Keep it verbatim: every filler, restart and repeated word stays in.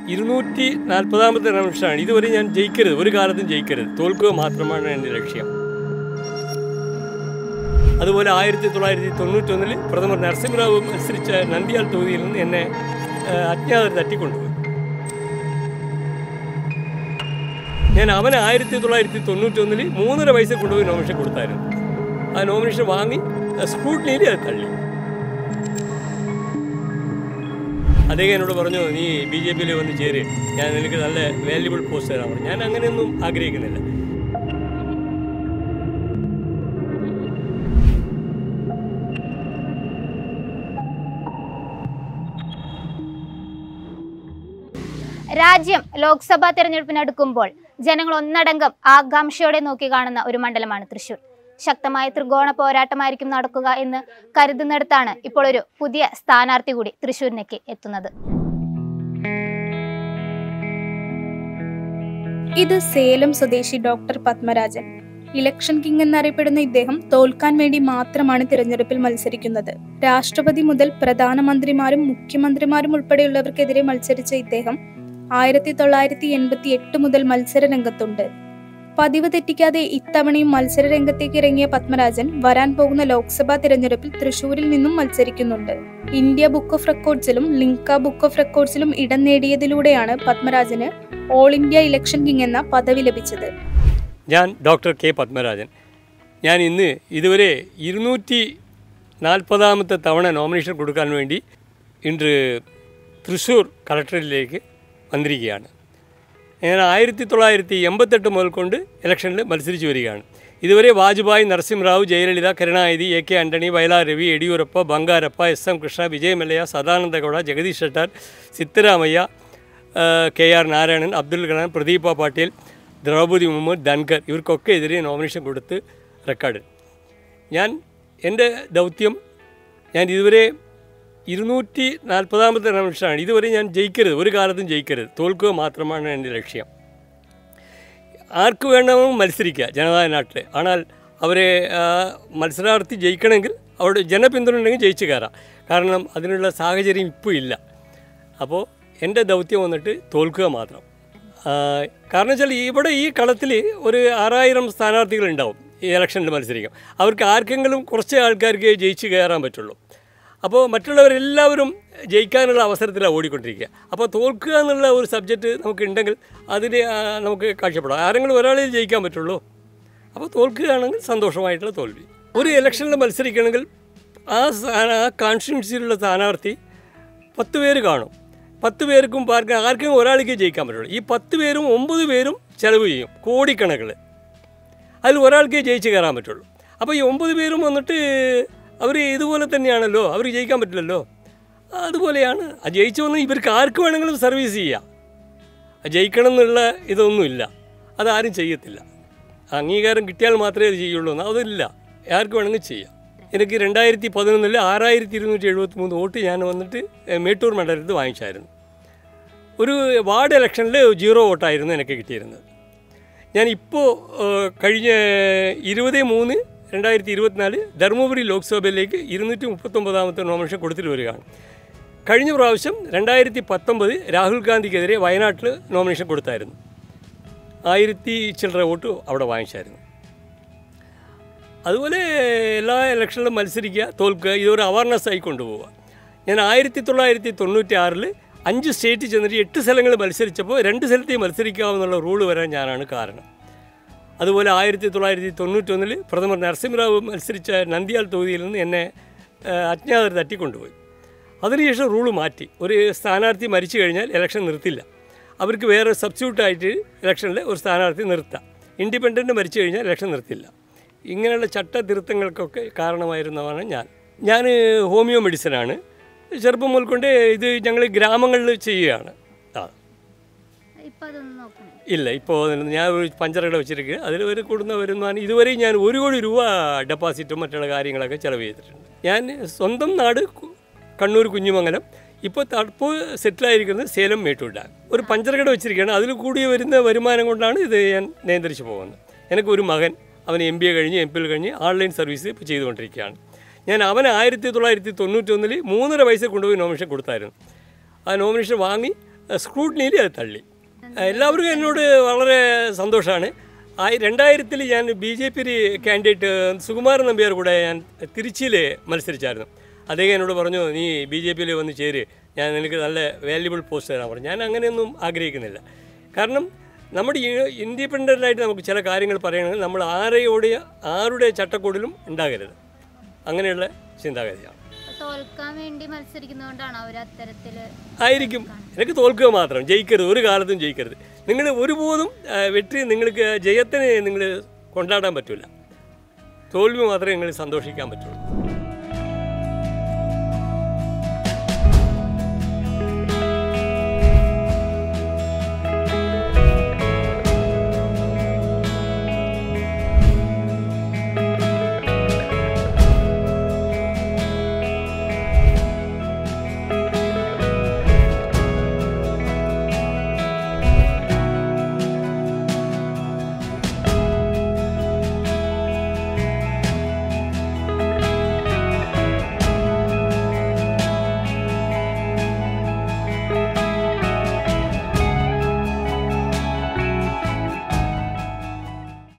ഇരുന്നൂറ്റി നാൽപ്പതാമത്തെ നോമിനേഷനാണ്. ഇതുവരെ ഞാൻ ജയിക്കരുത്, ഒരു കാലത്തും ജയിക്കരുത്, തോൽക്കുക മാത്രമാണ് എൻ്റെ ലക്ഷ്യം. അതുപോലെ ആയിരത്തി തൊള്ളായിരത്തി തൊണ്ണൂറ്റൊന്നിൽ പ്രഥമർ നരസിംഹറാവു മത്സരിച്ച നന്ദിയാൽ തോതിയിൽ നിന്ന് എന്നെ അജ്ഞാതർ തട്ടിക്കൊണ്ടുപോയി. ഞാൻ അവന് ആയിരത്തി തൊള്ളായിരത്തി തൊണ്ണൂറ്റൊന്നിൽ മൂന്നര വയസ്സ് കൊണ്ടുപോയി നോമിനേഷൻ കൊടുത്തായിരുന്നു. ആ നോമിനേഷൻ വാങ്ങി സ്ക്രൂട്ടിനിയിൽ അത് തള്ളി. അദ്ദേഹം എന്നോട് പറഞ്ഞു, നീ ബി ജെ പിയിൽ വന്ന് ചേര്, ഞാൻ നിനക്ക് നല്ല വാല്യുബിൾ പോസ്റ്റ് തരാൻ പറഞ്ഞു. ഞാൻ അങ്ങനെയൊന്നും ആഗ്രഹിക്കുന്നില്ല. രാജ്യം ലോക്സഭാ തെരഞ്ഞെടുപ്പിനടുക്കുമ്പോൾ ജനങ്ങൾ ഒന്നടങ്കം ആകാംക്ഷയോടെ നോക്കി കാണുന്ന ഒരു മണ്ഡലമാണ് തൃശ്ശൂർ. ശക്തമായ ത്രികോണ പോരാട്ടമായിരിക്കും നടക്കുക എന്ന് കരുതുന്നിടത്താണ് ഇപ്പോൾ ഒരു പുതിയ സ്ഥാനാർത്ഥി കൂടി തൃശ്ശൂരിലേക്ക് എത്തുന്നത്. ഇത് സേലം സ്വദേശി ഡോക്ടർ പത്മരാജൻ. ഇലക്ഷൻ കിങ് എന്നറിയപ്പെടുന്ന ഇദ്ദേഹം തോൽക്കാൻ വേണ്ടി മാത്രമാണ് തിരഞ്ഞെടുപ്പിൽ മത്സരിക്കുന്നത്. രാഷ്ട്രപതി മുതൽ പ്രധാനമന്ത്രിമാരും മുഖ്യമന്ത്രിമാരും ഉൾപ്പെടെയുള്ളവർക്കെതിരെ മത്സരിച്ച ഇദ്ദേഹം ആയിരത്തി തൊള്ളായിരത്തി എൺപത്തി എട്ട് മുതൽ മത്സര രംഗത്തുണ്ട്. പതിവ് തെറ്റിക്കാതെ ഇത്തവണയും മത്സര രംഗത്തേക്ക് ഇറങ്ങിയ പത്മരാജൻ വരാൻ പോകുന്ന ലോക്സഭാ തിരഞ്ഞെടുപ്പിൽ തൃശൂരിൽ നിന്നും മത്സരിക്കുന്നുണ്ട്. ഇന്ത്യ ബുക്ക് ഓഫ് റെക്കോർഡ്സിലും ലിങ്ക ബുക്ക് ഓഫ് റെക്കോർഡ്സിലും ഇടം നേടിയതിലൂടെയാണ് പത്മരാജന് ഓൾ ഇന്ത്യ ഇലക്ഷൻ കിങ് എന്ന പദവി ലഭിച്ചത്. ഞാൻ ഡോക്ടർ കെ പത്മരാജൻ. ഞാൻ ഇന്ന് ഇതുവരെ ഇരുന്നൂറ്റി നാൽപ്പതാമത്തെ തവണ നോമിനേഷൻ കൊടുക്കാൻ വേണ്ടി ഇன்று തൃശ്ശൂർ കളക്ടറേറ്റിലേക്ക് വന്നിരിക്കുകയാണ്. ഞാൻ ആയിരത്തി തൊള്ളായിരത്തി എൺപത്തെട്ട് മുതൽ കൊണ്ട് ഇലക്ഷനിൽ മത്സരിച്ചു വരികയാണ്. ഇതുവരെ Vajpayee, Narasimha Rao, Jayalalithaa, Karunanidhi, A K Antony, Vayalar Ravi, Yediyurappa, Bangarappa, S M Krishna, Vijay Mallya, Sadananda Gowda, Jagadish Shettar, Siddaramaiah, K R Narayanan, Abdul Kalam, Pratibha Patil, Droupadi Murmu, Dhankhar ഇവർക്കൊക്കെ എതിരെ നോമിനേഷൻ കൊടുത്ത് റെക്കോർഡ്. ഞാൻ എൻ്റെ ദൗത്യം ഞാൻ ഇതുവരെ ഇരുന്നൂറ്റി നാൽപ്പതാമത്തെ നോമിനേഷനാണ്. ഇതുവരെ ഞാൻ ജയിക്കരുത്, ഒരു കാലത്തും ജയിക്കരുത്, തോൽക്കുക മാത്രമാണ് എൻ്റെ ലക്ഷ്യം. ആർക്ക് വേണമെങ്കിലും മത്സരിക്കുക ജനതാദൾ നാട്ടിൽ. ஆனால் അവരെ മത്സരാർത്ഥി ജയിക്കണമെങ്കിൽ അവിടെ ജനപിന്തുണ ഉണ്ടെങ്കിൽ ജയിച്ചു കയറാം. കാരണം അതിനുള്ള സാഹചര്യം ഇപ്പോൾ ഇല്ല. അപ്പോൾ എൻ്റെ ദൗത്യം വന്നിട്ട് തോൽക്കുക മാത്രം. കാരണം വെച്ചാൽ ഇവിടെ ഈ കളത്തിൽ ഒരു ആറായിരം സ്ഥാനാർത്ഥികളുണ്ടാവും ഈ ഇലക്ഷനിൽ മത്സരിക്കും. അവർക്ക് ആർക്കെങ്കിലും കുറച്ച് ആൾക്കാർക്ക് ജയിച്ച് കയറാൻ പറ്റുള്ളൂ. അപ്പോൾ മറ്റുള്ളവരെല്ലാവരും ജയിക്കാനുള്ള അവസരത്തിലാണ് ഓടിക്കൊണ്ടിരിക്കുക. അപ്പോൾ തോൽക്കുക എന്നുള്ള ഒരു സബ്ജക്റ്റ് നമുക്ക് ഉണ്ടെങ്കിൽ അതിന് നമുക്ക് കാഴ്ചപ്പെടാം. ആരെങ്കിലും ഒരാളിൽ ജയിക്കാൻ പറ്റുള്ളൂ. അപ്പോൾ തോൽക്കുകയാണെങ്കിൽ സന്തോഷമായിട്ടുള്ള തോൽവി. ഒരു ഇലക്ഷനിൽ മത്സരിക്കണമെങ്കിൽ ആ ആ കോൺസ്റ്റിറ്റ്യുവൻസിയിലുള്ള സ്ഥാനാർത്ഥി പത്ത് പേര് കാണും. പത്ത് പേർക്കും പാർക്കാൻ ആർക്കും ഒരാൾക്ക് ജയിക്കാൻ പറ്റുള്ളൂ. ഈ പത്ത് പേരും ഒമ്പത് പേരും ചിലവ് ചെയ്യും കോടിക്കണക്കിൽ. അതിൽ ഒരാൾക്കേ ജയിച്ച് കയറാൻ പറ്റുള്ളൂ. അപ്പോൾ ഈ ഒമ്പത് പേരും വന്നിട്ട് അവർ ഇതുപോലെ തന്നെയാണല്ലോ, അവർ ജയിക്കാൻ പറ്റില്ലല്ലോ. അതുപോലെയാണ് ആ ജയിച്ചു വന്ന് ഇവർക്ക് ആർക്ക് വേണമെങ്കിലും സർവീസ് ചെയ്യാം. ജയിക്കണം എന്നുള്ള ഇതൊന്നുമില്ല, അതാരും ചെയ്യത്തില്ല. അംഗീകാരം കിട്ടിയാൽ മാത്രമേ അത് ചെയ്യുള്ളൂ എന്ന് അതില്ല, ആർക്ക് വേണമെങ്കിൽ ചെയ്യാം. എനിക്ക് രണ്ടായിരത്തി പതിനൊന്നിൽ ആറായിരത്തി ഇരുന്നൂറ്റി എഴുപത്തി മൂന്ന് വോട്ട് ഞാൻ വന്നിട്ട് മേട്ടൂർ മണ്ഡലത്തിൽ വാങ്ങിച്ചായിരുന്നു. ഒരു വാർഡ് ഇലക്ഷനിൽ ജീറോ വോട്ടായിരുന്നു എനിക്ക് കിട്ടിയിരുന്നത്. ഞാനിപ്പോൾ കഴിഞ്ഞ ഇരുപത് മൂന്ന് രണ്ടായിരത്തി ഇരുപത്തിനാല് ധർമ്മപുരി ലോക്സഭയിലേക്ക് ഇരുന്നൂറ്റി മുപ്പത്തൊമ്പതാമത്തെ നോമിനേഷൻ കൊടുത്തിട്ട് വരികയാണ്. കഴിഞ്ഞ പ്രാവശ്യം രണ്ടായിരത്തി പത്തൊമ്പത് രാഹുൽ ഗാന്ധിക്കെതിരെ വയനാട്ടിൽ നോമിനേഷൻ കൊടുത്തായിരുന്നു. ആയിരത്തി ചില്ലറ വോട്ട് അവിടെ വാങ്ങിച്ചായിരുന്നു. അതുപോലെ എല്ലാ ഇലക്ഷനിലും മത്സരിക്കുക, തോൽക്കുക, ഇതൊരു അവയർനെസ് ആയി കൊണ്ടുപോവുക. ഞാൻ ആയിരത്തി തൊള്ളായിരത്തി തൊണ്ണൂറ്റി ആറിൽ അഞ്ച് സ്റ്റേറ്റ് ചെന്നിട്ട് എട്ട് സ്ഥലങ്ങളിൽ മത്സരിച്ചപ്പോൾ രണ്ട് സ്ഥലത്തേക്ക് മത്സരിക്കാമെന്നുള്ള റൂള് വരാൻ ഞാനാണ് കാരണം. അതുപോലെ ആയിരത്തി തൊള്ളായിരത്തി തൊണ്ണൂറ്റൊന്നിൽ പ്രഥമർ നരസിംഹറാവു മത്സരിച്ച നന്ദിയാൽ തോതിയിൽ നിന്ന് എന്നെ അജ്ഞാതർ തട്ടിക്കൊണ്ടുപോയി. അതിനുശേഷം റൂള് മാറ്റി. ഒരു സ്ഥാനാർത്ഥി മരിച്ചു കഴിഞ്ഞാൽ ഇലക്ഷൻ നിർത്തില്ല, അവർക്ക് വേറെ സബ്സ്റ്റിറ്റ്യൂട്ടായിട്ട് ഇലക്ഷനിൽ ഒരു സ്ഥാനാർത്ഥി നിർത്താം. ഇൻഡിപെൻഡൻറ്റ് മരിച്ചു കഴിഞ്ഞാൽ ഇലക്ഷൻ നിർത്തില്ല. ഇങ്ങനെയുള്ള ചട്ട തിരുത്തങ്ങൾക്കൊക്കെ കാരണമായിരുന്നതാണ് ഞാൻ. ഞാൻ ഹോമിയോ മെഡിസിനാണ് ചെറുപ്പം മുതൽ കൊണ്ട് ഇത് ഞങ്ങൾ ഗ്രാമങ്ങളിൽ ചെയ്യുകയാണ്. ആ ഇല്ല, ഇപ്പോൾ ഞാൻ ഒരു പഞ്ചറകട വെച്ചിരിക്കുക, അതിൽ ഒരു കൂടുന്ന വരുമാനം ഇതുവരെ ഞാൻ ഒരു കോടി രൂപ ഡെപ്പോസിറ്റും മറ്റുള്ള കാര്യങ്ങളൊക്കെ ചിലവ് ചെയ്തിട്ടുണ്ട്. ഞാൻ സ്വന്തം നാട് കണ്ണൂർ കുഞ്ഞിമംഗലം, ഇപ്പോൾ തടുപ്പ് സെറ്റിലായിരിക്കുന്നത് സേലം മേട്ടൂർ ഡാം. ഒരു പഞ്ചറകട വെച്ചിരിക്കുകയാണ്, അതിൽ കൂടി വരുന്ന വരുമാനം കൊണ്ടാണ് ഇത് ഞാൻ നിയന്ത്രിച്ച് പോകുന്നത്. എനിക്കൊരു മകൻ, അവൻ എം ബി എ കഴിഞ്ഞ് എം പി എൽ കഴിഞ്ഞ് ഓൺലൈൻ സർവീസ് ഇപ്പോൾ ചെയ്തുകൊണ്ടിരിക്കുകയാണ്. ഞാൻ അവൻ ആയിരത്തി തൊള്ളായിരത്തി തൊണ്ണൂറ്റൊന്നിൽ മൂന്നര വയസ്സിൽ കൊണ്ടുപോയി നോമിനേഷൻ കൊടുത്തായിരുന്നു. ആ നോമിനേഷൻ വാങ്ങി സ്ക്രൂട്ടിനിയിൽ അത് തള്ളി. എല്ലാവർക്കും എന്നോട് വളരെ സന്തോഷമാണ്. ആ രണ്ടായിരത്തിൽ ഞാൻ B J P candidate Sukumaran Nambiar കൂടെ ഞാൻ തിരുച്ചിയിൽ മത്സരിച്ചായിരുന്നു. അദ്ദേഹം എന്നോട് പറഞ്ഞു, നീ ബി ജെ പിയിൽ വന്ന് ചേര്, ഞാൻ നിനക്ക് നല്ല വാല്യുബിൾ പോസ്റ്റ് തരാൻ പറഞ്ഞു. ഞാൻ അങ്ങനെയൊന്നും ആഗ്രഹിക്കുന്നില്ല. കാരണം നമ്മുടെ ഇൻഡിപെൻഡൻ്റായിട്ട് നമുക്ക് ചില കാര്യങ്ങൾ പറയണമെങ്കിൽ നമ്മൾ ആരെയോടെ ആരുടെ ചട്ടക്കൂടിലും ഉണ്ടാകരുത്. അങ്ങനെയുള്ള ചിന്താഗതിയാണ്. തോൽക്കാൻ വേണ്ടി മത്സരിക്കുന്നതുകൊണ്ടാണ് അവർ അത്തരത്തിൽ ആയിരിക്കും. എനിക്ക് തോൽക്കുക മാത്രം, ജയിക്കരുത്, ഒരു കാലത്തും ജയിക്കരുത്. നിങ്ങൾ ഒരുപോലും വെற்றி നിങ്ങൾക്ക് ജയത്തിന് നിങ്ങൾ കൊണ്ടാടാൻ പറ്റില്ല. തോൽവി മാത്രമേ നിങ്ങൾ സന്തോഷിക്കാൻ പറ്റുള്ളൂ.